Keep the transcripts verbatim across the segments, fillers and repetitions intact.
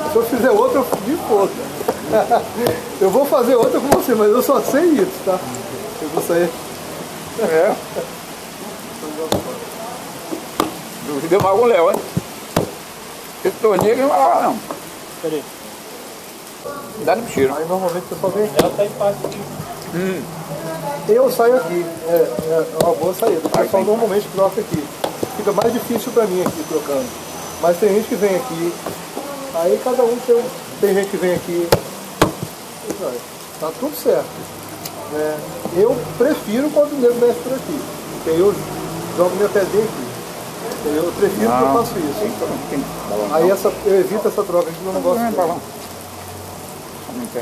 Se eu fizer outra, eu me foda. Eu vou fazer outra com você, mas eu só sei isso, tá? Eu vou sair. É. Deu mal com o Léo, hein? Esse torneio não vai lá, não. Peraí. Dá no tiro. Aí normalmente o pessoal vem aqui. Ela tá em paz aqui. Hum. Eu saio aqui. É, é uma boa saída. O pessoal normalmente troca aqui. Fica mais difícil pra mim aqui trocando. Mas tem gente que vem aqui. Aí cada um tem, tem gente que vem aqui. Tá tudo certo. É, eu prefiro quando o nego mexe por aqui. Porque aí eu jogo minha pedrinha aqui. Eu prefiro que eu faço isso. Tem, tem balão, aí não. essa, eu evito essa troca aqui, eu não gosto Não é de balão. Não tem.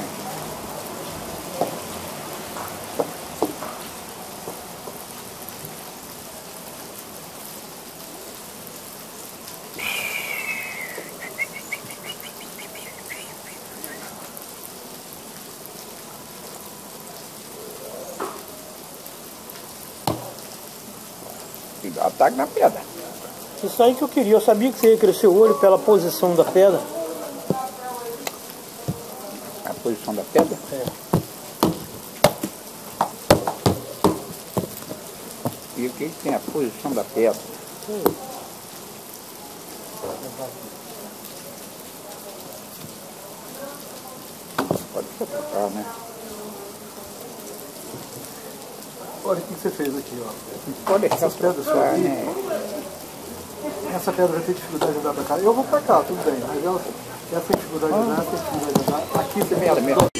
Ataque na pedra. Isso aí que eu queria. Eu sabia que você ia crescer o olho pela posição da pedra. A posição da pedra? É. E o que tem a posição da pedra? Hum. Pode ser trocar, né? Olha o que você fez aqui, ó. Pode deixar Essas pedras trocar, aqui, né? essa pedra vai ter dificuldade de andar pra cá. Eu vou pra cá, tudo bem. Mas ela, ela tem dificuldade de andar, tem dificuldade de andar. Aqui você Merda, tem merda.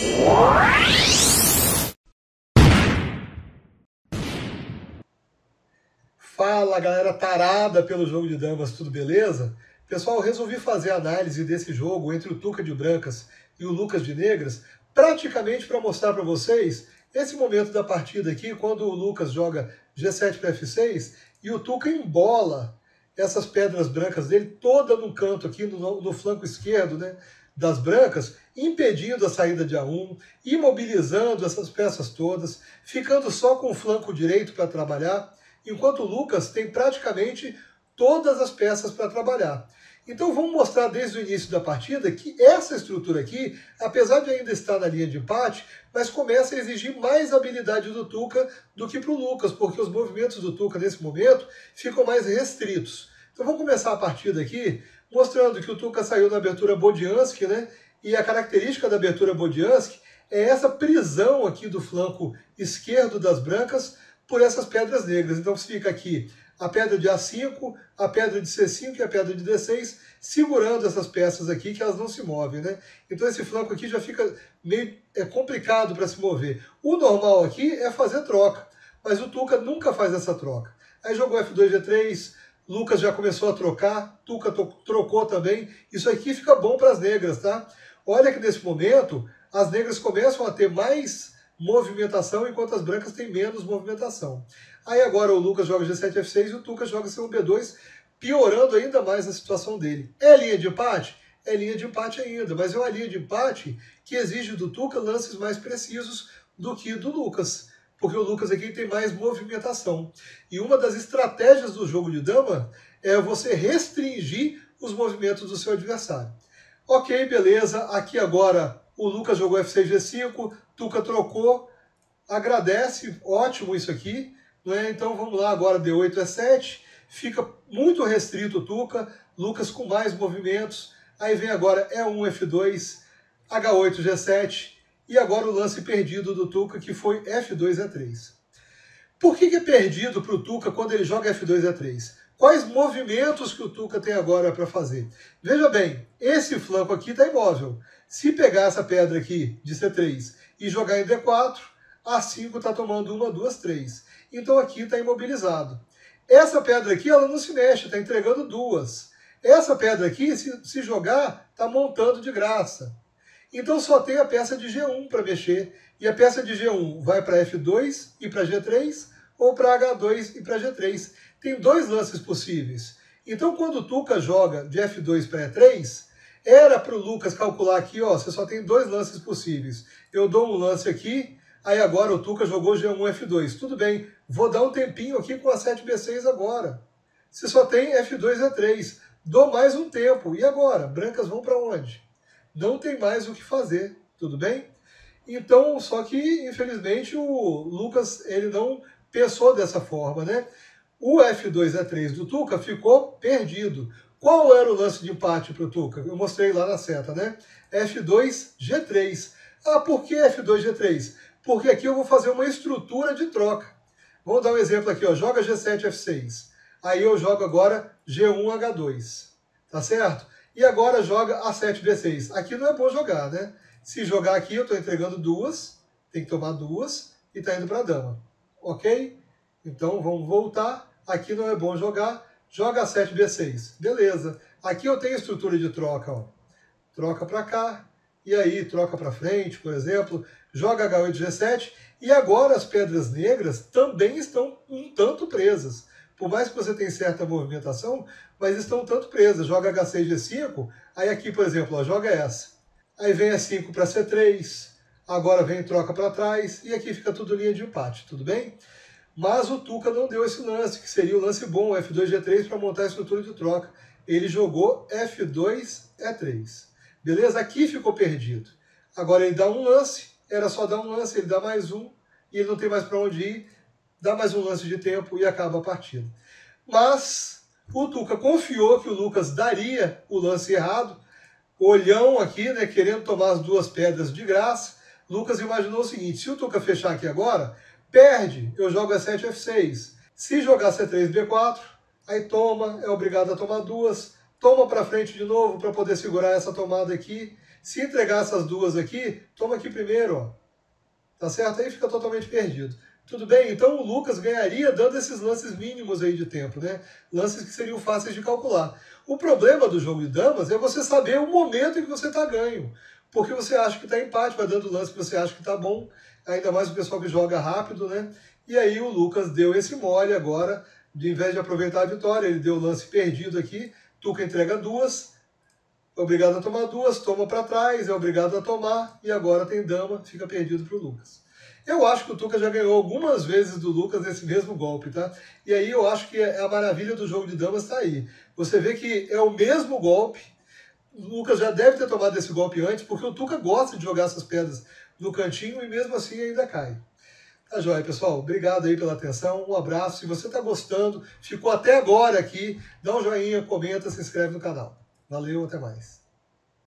Fala, galera tarada pelo jogo de damas, tudo beleza? Pessoal, eu resolvi fazer a análise desse jogo entre o Tuca de brancas e o Lucas de negras, praticamente para mostrar para vocês esse momento da partida aqui, quando o Lucas joga G sete para F seis e o Tuca embola essas pedras brancas dele toda no canto aqui, no, no flanco esquerdo, né, das brancas, impedindo a saída de A um, imobilizando essas peças todas, ficando só com o flanco direito para trabalhar, enquanto o Lucas tem praticamente todas as peças para trabalhar. Então vamos mostrar desde o início da partida que essa estrutura aqui, apesar de ainda estar na linha de empate, mas começa a exigir mais habilidade do Tuca do que para o Lucas, porque os movimentos do Tuca nesse momento ficam mais restritos. Então vamos começar a partida aqui mostrando que o Tuca saiu na abertura Bodianski, né? E a característica da abertura Bodianski é essa prisão aqui do flanco esquerdo das brancas por essas pedras negras. Então fica aqui a pedra de A cinco, a pedra de C cinco e a pedra de D seis, segurando essas peças aqui que elas não se movem, né? Então esse flanco aqui já fica meio é, complicado para se mover. O normal aqui é fazer troca, mas o Tuca nunca faz essa troca. Aí jogou F dois G três, Lucas já começou a trocar, Tuca trocou também. Isso aqui fica bom para as negras, tá? Olha que nesse momento as negras começam a ter mais movimentação, enquanto as brancas têm menos movimentação. Aí agora o Lucas joga G sete F seis e o Tuca joga C um B dois, piorando ainda mais a situação dele. É linha de empate? É linha de empate ainda, mas é uma linha de empate que exige do Tuca lances mais precisos do que do Lucas, porque o Lucas aqui tem mais movimentação. E uma das estratégias do jogo de dama é você restringir os movimentos do seu adversário. Ok, beleza, aqui agora o Lucas jogou F seis G cinco, Tuca trocou, agradece, ótimo isso aqui, não é? Então vamos lá, agora D oito E sete, fica muito restrito o Tuca, Lucas com mais movimentos, aí vem agora E um F dois, H oito G sete, e agora o lance perdido do Tuca, que foi F dois E três. Por que que é perdido para o Tuca quando ele joga F dois E três? Quais movimentos que o Tuca tem agora para fazer? Veja bem, esse flanco aqui está imóvel. Se pegar essa pedra aqui de C três e jogar em D quatro, A cinco está tomando uma, duas, três. Então aqui está imobilizado. Essa pedra aqui ela não se mexe, está entregando duas. Essa pedra aqui, se, se jogar, está montando de graça. Então só tem a peça de G um para mexer. E a peça de G um vai para F dois e para G três, ou para H dois e para G três. Tem dois lances possíveis. Então quando o Tuca joga de F dois para E três, era para o Lucas calcular aqui, ó, você só tem dois lances possíveis. Eu dou um lance aqui, aí agora o Tuca jogou G um F dois. Tudo bem, vou dar um tempinho aqui com a sete B seis agora. Você só tem F dois E três. Dou mais um tempo. E agora? Brancas vão para onde? não tem mais o que fazer, tudo bem? Então, só que, infelizmente, o Lucas ele não pensou dessa forma, né? O F dois E três do Tuca ficou perdido. Qual era o lance de empate para o Tuca? Eu mostrei lá na seta, né? F dois G três. Ah, por que F dois G três? Porque aqui eu vou fazer uma estrutura de troca. Vamos dar um exemplo aqui, ó. Joga G sete F seis. Aí eu jogo agora G um H dois. Tá certo? E agora joga A sete B seis. Aqui não é bom jogar, né? Se jogar aqui, eu estou entregando duas. Tem que tomar duas. E está indo para a dama. Ok? Então vamos voltar. Aqui não é bom jogar. Joga A sete B seis. Beleza. Aqui eu tenho estrutura de troca, ó. Troca para cá. E aí troca para frente, por exemplo. Joga H oito G sete. E agora as pedras negras também estão um tanto presas. Por mais que você tenha certa movimentação, mas estão um tanto presas. Joga H seis G cinco. Aí aqui, por exemplo, ó, joga essa. Aí vem E cinco para C três. Agora vem troca para trás. E aqui fica tudo linha de empate. Tudo bem? Mas o Tuca não deu esse lance, que seria o lance bom, F dois G três, para montar a estrutura de troca. Ele jogou F dois E três. Beleza? Aqui ficou perdido. Agora ele dá um lance, era só dar um lance, ele dá mais um, e ele não tem mais para onde ir, dá mais um lance de tempo e acaba a partida. Mas o Tuca confiou que o Lucas daria o lance errado, olhão aqui, né, querendo tomar as duas pedras de graça. Lucas imaginou o seguinte: se o Tuca fechar aqui agora, perde, eu jogo E sete F seis. Se jogar C três B quatro, aí toma, é obrigado a tomar duas, toma para frente de novo para poder segurar essa tomada aqui. Se entregar essas duas aqui, toma aqui primeiro, ó. Tá certo? Aí fica totalmente perdido. Tudo bem? Então o Lucas ganharia dando esses lances mínimos aí de tempo, né? Lances que seriam fáceis de calcular. O problema do jogo de damas é você saber o momento em que você está ganho. Porque você acha que está empate, vai dando lance que você acha que está bom, ainda mais o pessoal que joga rápido, né? E aí o Lucas deu esse mole agora, de invés de aproveitar a vitória, ele deu o lance perdido aqui, Tuca entrega duas, é obrigado a tomar duas, toma para trás, é obrigado a tomar, e agora tem dama, fica perdido para o Lucas. Eu acho que o Tuca já ganhou algumas vezes do Lucas nesse mesmo golpe, tá? E aí eu acho que a maravilha do jogo de damas está aí. Você vê que é o mesmo golpe, o Lucas já deve ter tomado esse golpe antes, porque o Tuca gosta de jogar essas pedras no cantinho e mesmo assim ainda cai. Tá joia, pessoal? Obrigado aí pela atenção, um abraço. Se você está gostando, ficou até agora aqui, dá um joinha, comenta, se inscreve no canal. Valeu, até mais.